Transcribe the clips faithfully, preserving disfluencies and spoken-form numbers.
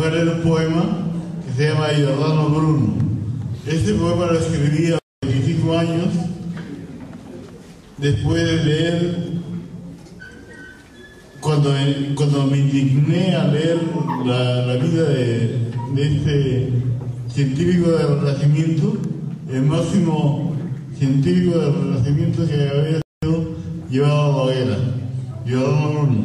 a leer un poema que se llama Giordano Bruno. Este poema lo escribí a veinticinco años después de leer, cuando, cuando me indigné a leer la, la vida de, de este científico del Renacimiento, el máximo científico del Renacimiento que había sido llevado a la hoguera, Giordano Bruno.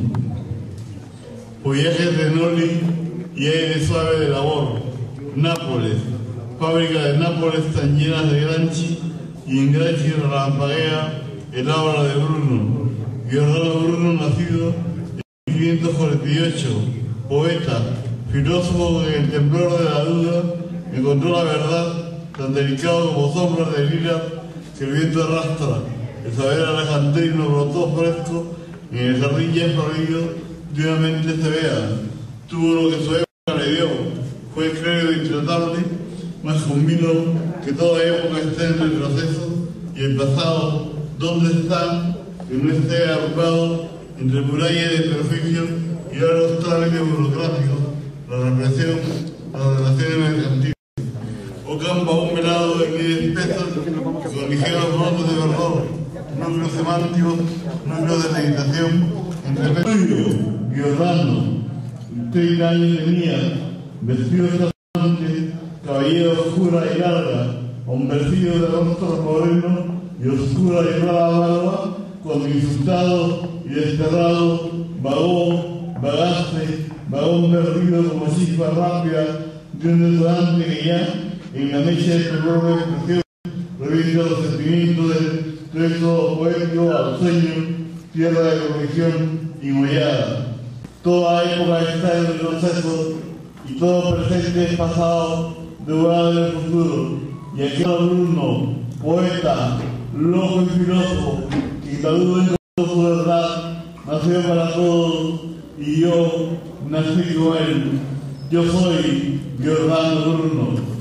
Follajes de Noli y aire suave de labor. Nápoles, fábrica de Nápoles tan llenas de granchi, y en granchi relampaguea el obra de Bruno. Giordano Bruno, nacido en mil quinientos cuarenta y ocho, poeta, filósofo que en el temblor de la duda encontró la verdad, tan delicado como sombras de lila que el viento arrastra. El saber alejandrino brotó fresco en el jardín ya florido de una mente severa. Tuvo lo que su época le dio, fue crédito intratable, más con vino que toda época está en retroceso, y el pasado, ¿dónde está? Que no esté arrugado entre murallas de perfección y largos trámites burocráticos, la represión, las relaciones mercantiles. O campo aún velado en medio espeso, con ligeros brotes de verdor, núcleos semánticos, núcleos de meditación, entre medio. Giordano, treinta años tenía, vestido trasante, cabellera oscura y larga, convertido de rostro moreno y oscura y clara barba, cuando insultado y desterrado, vagó, vagaste, vagón perdido como chispa rápida de un detonante que ya, en la mecha del terror de expresión, revienta los sentimientos del texto poético al sueño, tierra de corrección y mollada. Toda época está en el proceso y todo presente es pasado, devorado en el futuro. Y aquí Bruno, poeta, loco y filósofo, que cada uno encontró su verdad, nació para todos y yo nací con él. Yo soy Giordano Bruno.